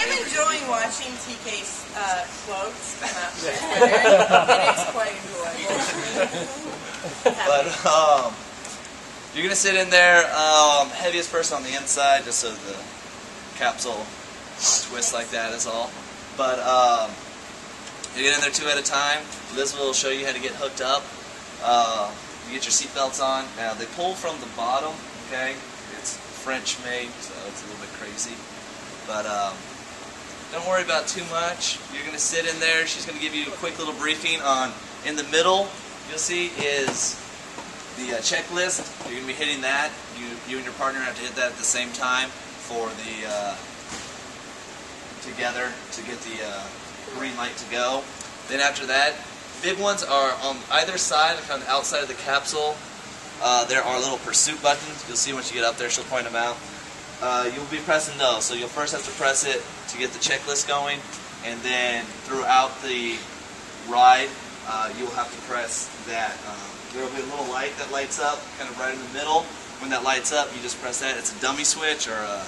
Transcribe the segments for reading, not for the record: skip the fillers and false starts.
am enjoying watching TK's quotes come out to it is quite enjoyable. But you're gonna sit in there, heaviest person on the inside, just so the capsule twists like that is all. But you get in there 2 at a time. Liz will show you how to get hooked up. You get your seat belts on. Now they pull from the bottom. Okay, it's French made, so it's a little bit crazy. But don't worry about too much. You're gonna sit in there. She's gonna give you a quick little briefing on. In the middle, you'll see is the checklist. You're going to be hitting that. You and your partner have to hit that at the same time for the together to get the green light to go. Then after that, big ones are on either side, on the outside of the capsule. There are little pursuit buttons. You'll see once you get up there, she'll point them out. You'll be pressing those. So you'll first have to press it to get the checklist going, and then throughout the ride, you'll have to press that. There will be a little light that lights up, kind of right in the middle. When that lights up, you just press that. It's a dummy switch or a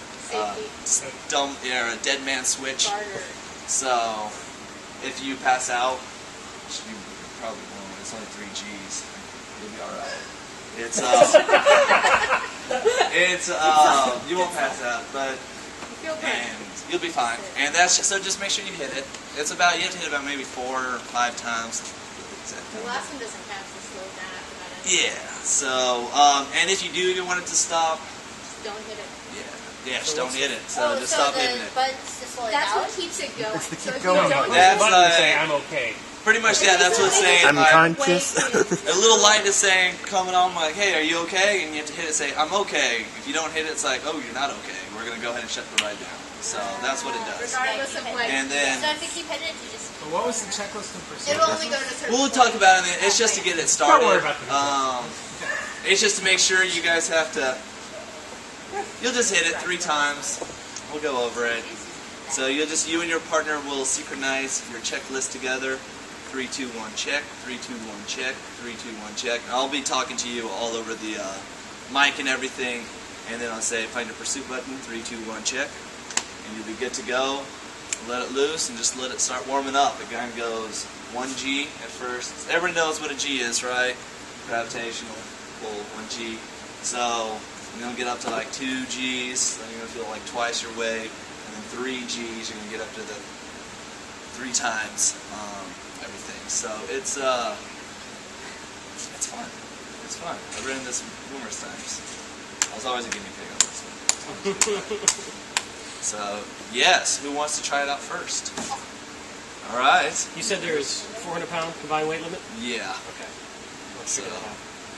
dead man switch. Barter. So if you pass out, you probably won't. It's only 3 Gs. You'll be all right. You won't pass out, but you'll be fine. And that's so. Just make sure you hit it. You have to hit it about maybe 4 or 5 times. The last one doesn't count, so slow down after that. Yeah. So, and if you do want it to stop, Just don't hit it. yeah, just don't hit it. So just stop hitting it. Buttons to slow it That's down. what keeps it going. It's to So keep if you going. don't That's button to say I'm okay. Pretty much, yeah. That's what it's saying. I'm conscious. A little light is saying, coming on, like, hey, are you okay? And you have to hit it, say, I'm okay. If you don't hit it, it's like, oh, you're not okay. We're going to go ahead and shut the ride down. So that's what it does. Regardless of what. And then, So if you keep hitting it, you just... So what was the checklist in pursuit? It'll only go to a certain we'll point. talk about it. It's just to get it started. Don't worry about the It's just to make sure you guys have to, you'll just hit it 3 times. We'll go over it. So you and your partner will synchronize your checklist together. 3, 2, 1, check. 3, 2, 1, check. 3, 2, 1, check. I'll be talking to you all over the mic and everything, and then I'll say find your pursuit button. 3, 2, 1, check, and you'll be good to go. Let it loose and just let it start warming up. It kind of goes 1 G at first. Everybody knows what a G is, right? Gravitational pull, 1 G. So you're going to get up to like 2 Gs, then you're going to feel like twice your weight, and then 3 Gs, you're going to get up to the 3 times everything. So it's fun. It's fun. I've ridden this numerous times. I was always a guinea pig on this one. So, yes, who wants to try it out first? All right. You said there's 400-pound combined weight limit? Yeah. Okay. Let's figure that out.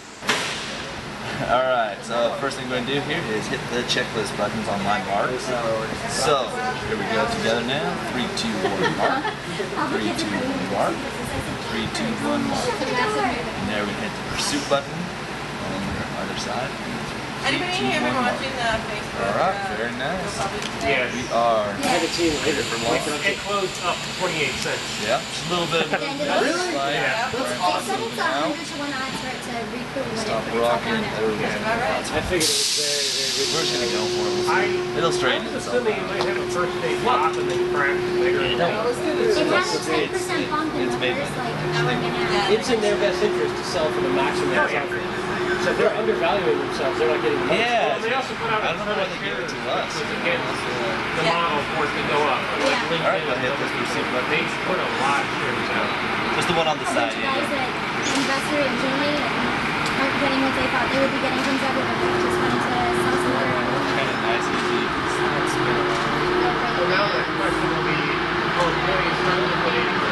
All right, so first thing we're going to do here is hit the checklist buttons on line mark. So, here we go together now. 3, 2, 1, mark. 3, 2, 1, mark. 3, 2, 1, mark. And there we hit the pursuit button on the other side. Anybody here been watching the Facebook? All right, very nice. Yeah, We are I had a team later for like lunch. it closed up 28 cents. Yeah, just a little bit of movement. Really? Slide. Yeah. They said it's 100 to 1 odds for it to recoup when Stop it rocking. I figured it was very, very We're just good. gonna go for it. It'll straighten I was itself assuming you out. might have a first day drop and then crash bigger. It has a 10% bump in It's the made first by- like hour and a half. It's in their best interest to sell for the maximum. Oh, yeah. So if they're undervaluing themselves, they're not getting the most. Yeah. Well, they also put out I a don't know ton why of they give it shares to us. against the model for it to go up. Like Yeah. LinkedIn All right, go ahead, and let's proceed. they put a lot of shares out. Just the one on the A side, bunch of yeah. guys that invested originally and aren't getting what they thought they would be getting from Zebra, but they're just wanting to sell some more. Kind of nice and deep. So now the question will be, employees starting to put 80%.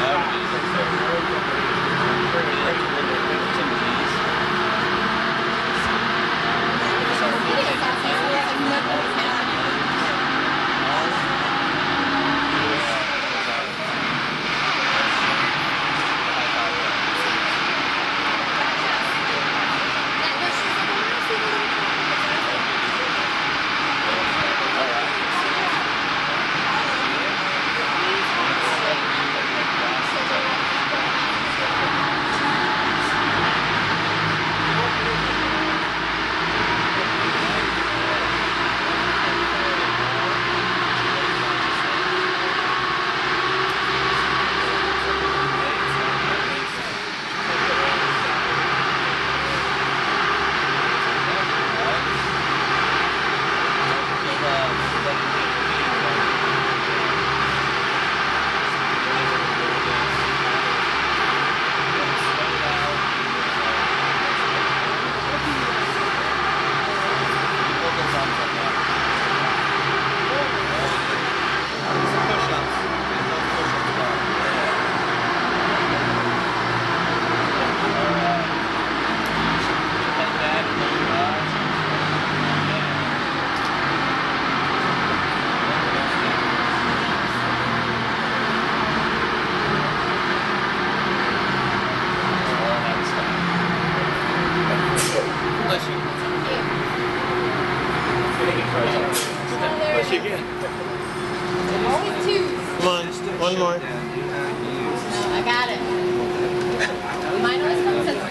One more. No, I got it. Mine always comes as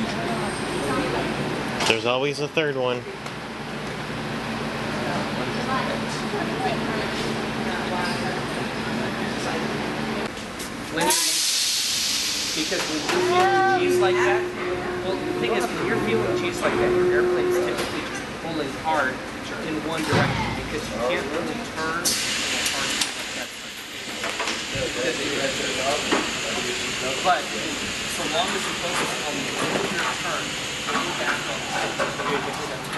two. There's always a third one. Because when you're feeling cheese like that, well, the thing is, when you're feeling cheese like that, your airplane's typically pulling hard in one direction because you can't really turn as hard like that. But so long as you focus on the end of your turn, pulling back on that,